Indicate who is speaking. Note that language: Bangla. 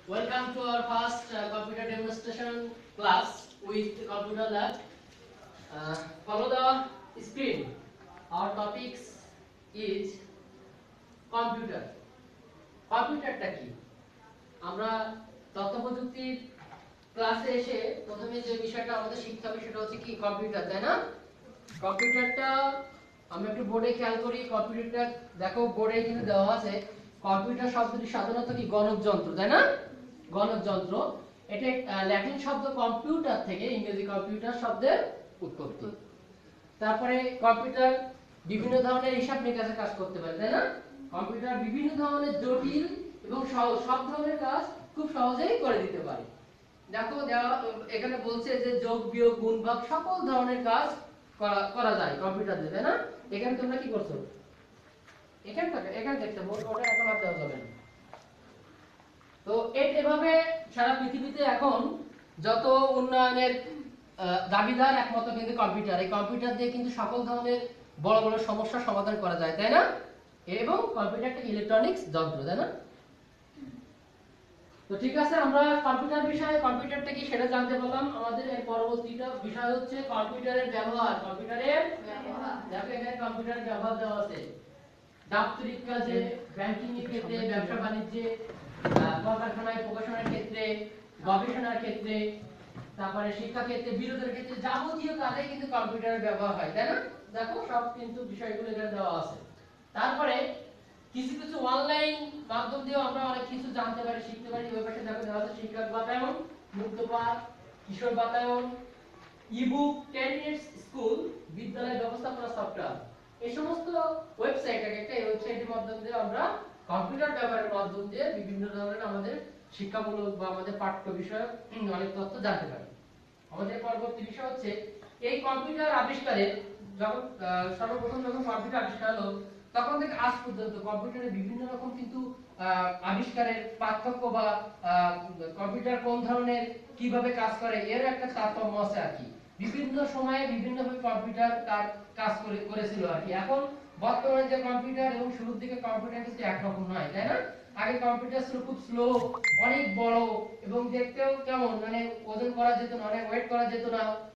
Speaker 1: Welcome to our first computer demonstration class with computer lab. Follow the screen. Our topics is computer. কম্পিউটারটা কি? আমরা তথ্য প্রযুক্তির ক্লাসে এসে প্রথমে যে বিষয়টা আমাদের শিখতে হবে সেটা হচ্ছে কি কম্পিউটার, তাই না? কম্পিউটারটা আমরা একটু বোর্ডে খেয়াল করি। কম্পিউটারটা দেখো বোর্ডে কিন্তু দেওয়া আছে কম্পিউটার শব্দটি সাধারণত কি গণকযন্ত্র, তাই না? গণকযন্ত্র। এটা ল্যাটিন শব্দ কম্পিউটার থেকে ইংরেজি কম্পিউটার শব্দের উৎপত্তি। তারপরে কম্পিউটার বিভিন্ন ধরনের হিসাব নিকাশের কাজ করতে পারে, তাই না? কম্পিউটার বিভিন্ন ধরনের জটিল এবং সহজ সব ধরনের কাজ খুব সহজেই করে দিতে পারে। দেখো এখানে বলছে যে যোগ বিয়োগ গুণ ভাগ সকল ধরনের কাজ করা যায় কম্পিউটার দিয়ে, তাই না? এখানে তোমরা কি করছো? এখানে দেখতে বোর্ড ওটা এখন আর দেওয়া যাবে না। তো এভাবে সারা পৃথিবীতে এখন যত উন্নয়নের দাবিদার একমাত্র কিন্তু কম্পিউটার। এই কম্পিউটার দিয়ে কিন্তু সকল ধরনের বড় বড় সমস্যার সমাধান করা যায়, তাই না? এবং কম্পিউটার একটা ইলেকট্রনিক্স যন্ত্র, তাই না? তো ঠিক আছে, আমরা কম্পিউটার বিষয়ে কম্পিউটারটা কি সেটা জানতে পারলাম। আমাদের এর পরবর্তীটা বিষয় হচ্ছে কম্পিউটারের ব্যবহার। কম্পিউটারের ব্যবহার, দেখো এখানে কম্পিউটারের ব্যবহার দেওয়া আছে দাপ্তরিক কাজে, ব্যাংকিং এর ক্ষেত্রে, ব্যবসা বাণিজ্যে, কলকারখানায় প্রকাশনার ক্ষেত্রে, গবেষণার ক্ষেত্রে, তারপরে শিক্ষা ক্ষেত্রে, বিনোদনের ক্ষেত্রে যাবতীয় কাজে কিন্তু কম্পিউটারের ব্যবহার হয়, তাই না? দেখো সব কিন্তু বিষয়গুলো এখানে দেওয়া আছে। তারপরে কিছু কিছু অনলাইন মাধ্যম দিয়েও আমরা অনেক কিছু জানতে পারি, শিখতে পারি। ওই পাশে দেখো দেওয়া আছে শিক্ষক বাতায়ন, মুক্ত পাঠ, কিশোর বাতায়ন, ইবুক, 10 মিনিটস স্কুল, বিদ্যালয় ব্যবস্থাপনা সফটওয়্যার। এই সমস্ত ওয়েবসাইট একটা এই ওয়েবসাইটের মাধ্যমে দিয়ে আমরা কম্পিউটার ব্যবহারের মাধ্যম দিয়ে বিভিন্ন ধরনের আমাদের শিক্ষামূলক বা আমাদের পাঠ্য বিষয়ক অনেক তথ্য জানতে পারি। আমাদের পরবর্তী বিষয় হচ্ছে এই কম্পিউটার আবিষ্কারে যখন সর্বপ্রথম যখন কম্পিউটার আবিষ্কার হলো তখন থেকে আজ পর্যন্ত কম্পিউটারে বিভিন্ন রকম কিন্তু আবিষ্কারের পার্থক্য বা কম্পিউটার কোন ধরনের কিভাবে কাজ করে এর একটা তারতম্য আছে আর কি। বিভিন্ন সময়ে বিভিন্নভাবে কম্পিউটার তার কাজ করেছিল আর কি। এখন বর্তমানে যে কম্পিউটার এবং শুরুর দিকে কম্পিউটার কিন্তু একরকম নয়, তাই না? আগে কম্পিউটার ছিল খুব স্লো, অনেক বড় এবং দেখতেও কেমন মানে ওজন করা যেত না, অনেক ওয়েট করা যেত না।